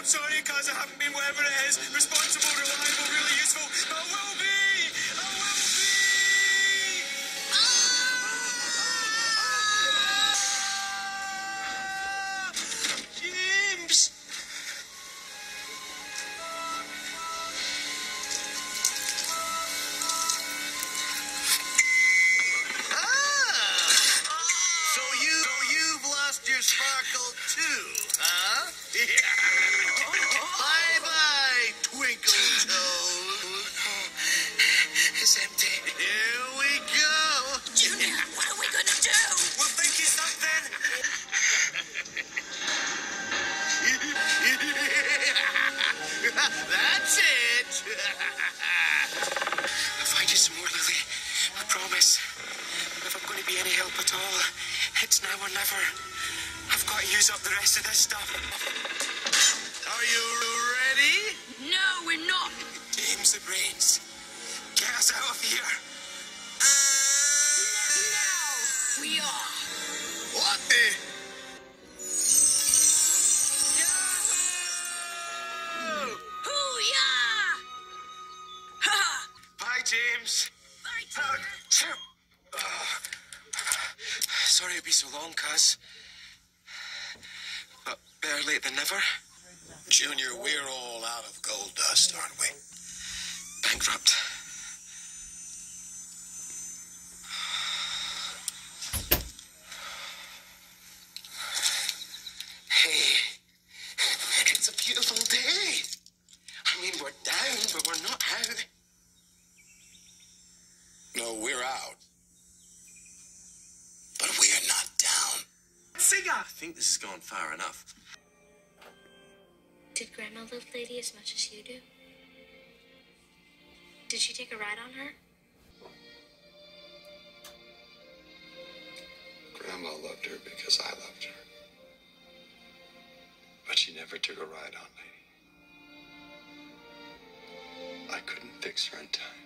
sorry, cuz I haven't been whatever it is. Responsible, reliable, really useful. But I will be! I will be! James! So you've lost your sparkle too, huh? Bye-bye, Twinkle Toes. It's empty. Here we go. Junior, what are we gonna do? We'll think of something. That's it. I'll find you some more, Lily. I promise. If I'm going to be any help at all, it's now or never. I've got to use up the rest of this stuff. Are you ready? No, we're not. James the Brains, get us out of here. Now we are. What the? Hoo-yah! Ha! Bye, James. Bye, Junior. Sorry it'll be so long, cuz. But better late than never. Junior, we're all out of gold dust, aren't we? Bankrupt. Hey, it's a beautiful day. I mean, we're down, but we're not out. No, we're out. But we are not down. I think this has gone far enough. Did Grandma love Lady as much as you do? Did she take a ride on her? Grandma loved her because I loved her. But she never took a ride on Lady. I couldn't fix her in time.